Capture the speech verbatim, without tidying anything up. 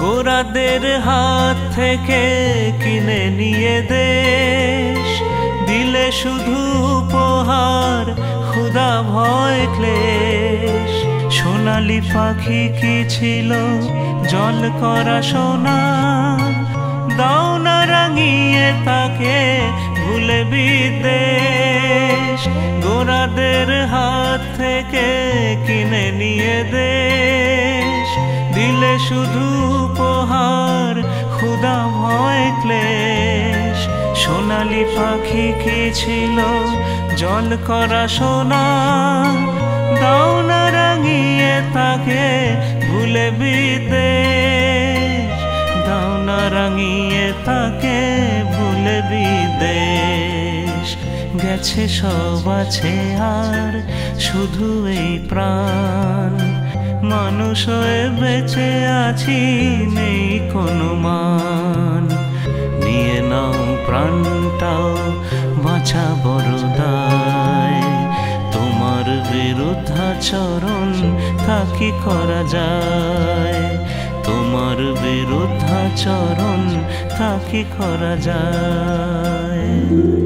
গোরাদের হাত থেকে কিনে নিয়ে দেশ, দিলে শুধু উপহার ক্ষুধা ভয় ক্লেশ। সোনালি পাখি কি ছিল জল করা সোনা, দাও না রাঙিয়ে তাকে ভুলে বিদেশ। গোরাদের হাত থেকে কিনে নিয়ে দেশ, দিলে শুধু উপহার ক্ষুধা ভয় ক্লেশ। সোনালি পাখি কি ছিল জল করা সোনা, দাও না রাঙিয়ে তাকে ভুলে বিদেশ। দাও না রাঙিয়ে তাকে ভুলে বিদেশ। গেছে সব আছে আর শুধু এই প্রাণ, মানুষ হয়ে বেঁচে আছি নেই কোনো মান। নিয়ে নাও প্রাণটাও বাঁচা বড় দায়, তোমার বিরুদ্ধাচরণ তা কি করা যায়? তোমার বিরুদ্ধাচরণ তা কি করা যায়?